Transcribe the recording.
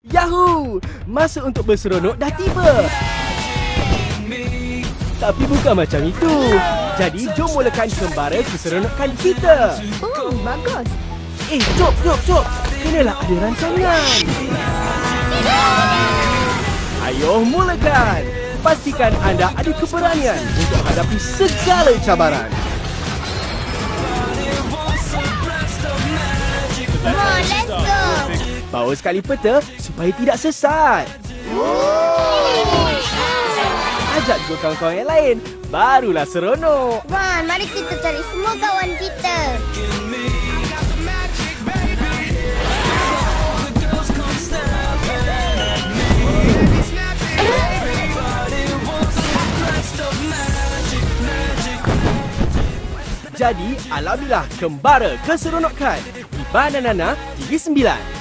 Yahoo! Masa untuk berseronok dah tiba. Tapi bukan macam itu. Jadi jom mulakan kembara keseronokan kita. Bagus. Cop. Kenalah ada rancangan. Ayo mulakan. Pastikan anda ada keberanian untuk hadapi segala cabaran. Come on, let's go. Bawa sekali peta supaya tidak sesat. Ajak juga kawan-kawan yang lain. Barulah seronok. Ron, mari kita cari semua kawan kita. Jadi, alamilah kembara keseronokan di Bananana TV 9.